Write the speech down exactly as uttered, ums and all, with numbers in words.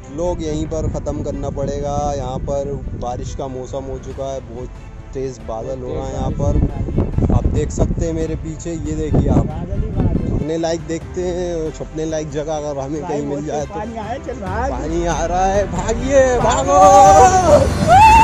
Vlog यहीं पर ख़त्म करना पड़ेगा। यहाँ पर बारिश का मौसम हो चुका है, बहुत तेज़ बादल हो रहा है यहाँ पर। आप देख सकते हैं मेरे पीछे, ये देखिए आप, छपने लायक देखते हैं, छपने लायक जगह अगर हमें कहीं मिल जाए तो। पानी आ रहा है, भागिए, भागो।